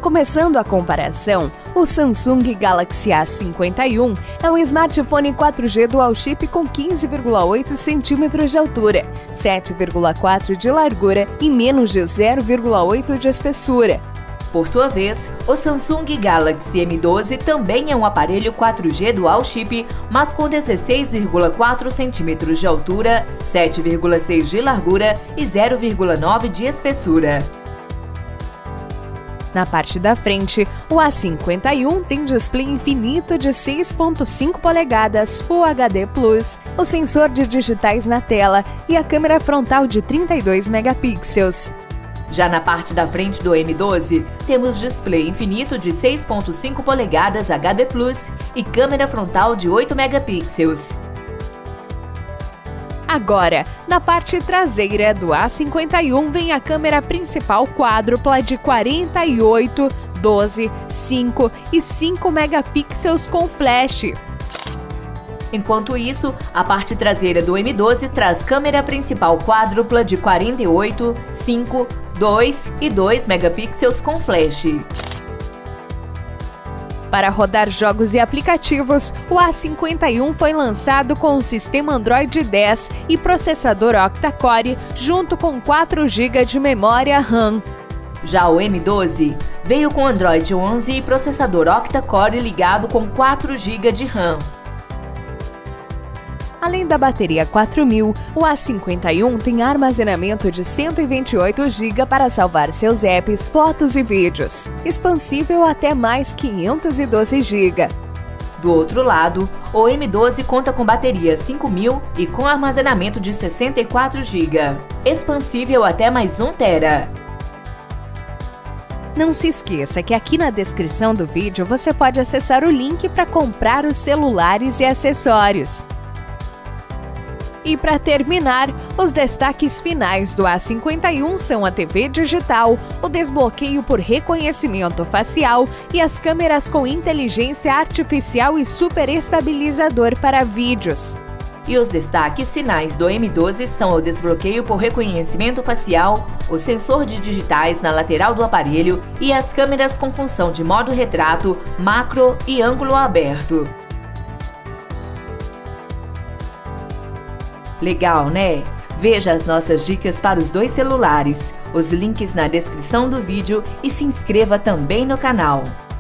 Começando a comparação, o Samsung Galaxy A51 é um smartphone 4G dual chip com 15,8 centímetros de altura, 7,4 de largura e menos de 0,8 de espessura. Por sua vez, o Samsung Galaxy M12 também é um aparelho 4G dual chip, mas com 16,4 centímetros de altura, 7,6 de largura e 0,9 de espessura. Na parte da frente, o A51 tem display infinito de 6,5 polegadas Full HD+, o sensor de digitais na tela e a câmera frontal de 32 megapixels. Já na parte da frente do M12, temos display infinito de 6,5 polegadas HD+, e câmera frontal de 8 megapixels. Agora, na parte traseira do A51 vem a câmera principal quádrupla de 48, 12, 5 e 5 megapixels com flash. Enquanto isso, a parte traseira do M12 traz câmera principal quádrupla de 48, 5, 2 e 2 megapixels com flash. Para rodar jogos e aplicativos, o A51 foi lançado com o sistema Android 10 e processador octa-core, junto com 4 GB de memória RAM. Já o M12 veio com Android 11 e processador octa-core ligado com 4 GB de RAM. Além da bateria 4000, o A51 tem armazenamento de 128 GB para salvar seus apps, fotos e vídeos, expansível até mais 512 GB. Do outro lado, o M12 conta com bateria 5000 e com armazenamento de 64 GB, expansível até mais 1 TB. Não se esqueça que aqui na descrição do vídeo você pode acessar o link para comprar os celulares e acessórios. E para terminar, os destaques finais do A51 são a TV digital, o desbloqueio por reconhecimento facial e as câmeras com inteligência artificial e super estabilizador para vídeos. E os destaques finais do M12 são o desbloqueio por reconhecimento facial, o sensor de digitais na lateral do aparelho e as câmeras com função de modo retrato, macro e ângulo aberto. Legal, né? Veja as nossas dicas para os dois celulares, os links na descrição do vídeo e se inscreva também no canal.